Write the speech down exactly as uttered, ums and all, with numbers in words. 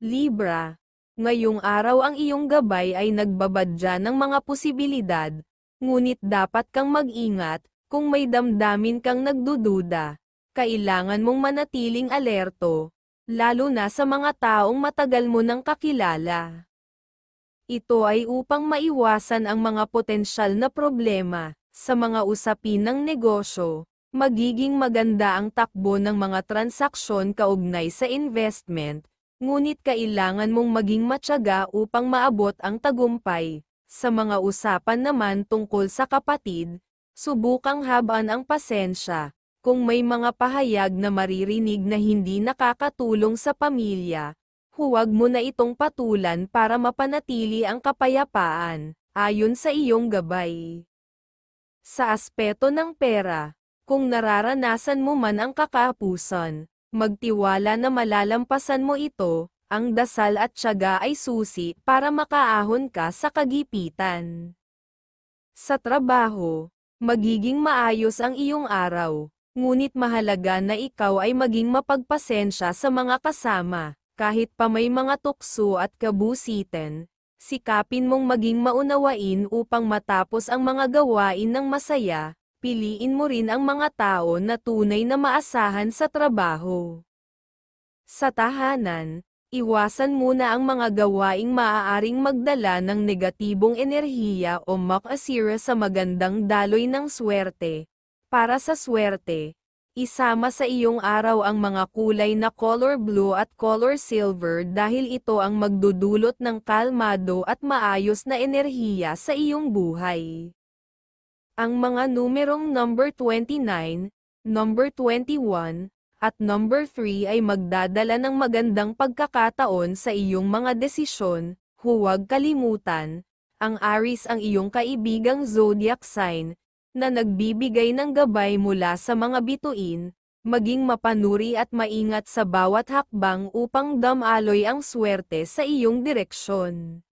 Libra. Ngayong araw ang iyong gabay ay nagbabadya ng mga posibilidad, ngunit dapat kang mag-ingat, kung may damdamin kang nagdududa. Kailangan mong manatiling alerto, lalo na sa mga taong matagal mo nang kakilala. Ito ay upang maiwasan ang mga potensyal na problema, sa mga usapin ng negosyo. Magiging maganda ang takbo ng mga transaksyon kaugnay sa investment, ngunit kailangan mong maging matyaga upang maabot ang tagumpay. Sa mga usapan naman tungkol sa kapatid, subukang habaan ang pasensya. Kung may mga pahayag na maririnig na hindi nakakatulong sa pamilya, huwag mo na itong patulan para mapanatili ang kapayapaan, ayon sa iyong gabay. Sa aspeto ng pera, kung nararanasan mo man ang kakapusan, magtiwala na malalampasan mo ito, ang dasal at tiyaga ay susi para makaahon ka sa kagipitan. Sa trabaho, magiging maayos ang iyong araw, ngunit mahalaga na ikaw ay maging mapagpasensya sa mga kasama, kahit pa may mga tukso at kabusitan. Sikapin mong maging maunawain upang matapos ang mga gawain ng masaya. Piliin mo rin ang mga tao na tunay na maasahan sa trabaho. Sa tahanan, iwasan muna ang mga gawaing maaaring magdala ng negatibong enerhiya o makasira sa magandang daloy ng swerte. Para sa swerte, isama sa iyong araw ang mga kulay na color blue at color silver dahil ito ang magdudulot ng kalmado at maayos na enerhiya sa iyong buhay. Ang mga numerong number twenty-nine, number twenty-one, at number three ay magdadala ng magandang pagkakataon sa iyong mga desisyon. Huwag kalimutan, ang Aries ang iyong kaibigang zodiac sign, na nagbibigay ng gabay mula sa mga bituin. Maging mapanuri at maingat sa bawat hakbang upang damaloy ang swerte sa iyong direksyon.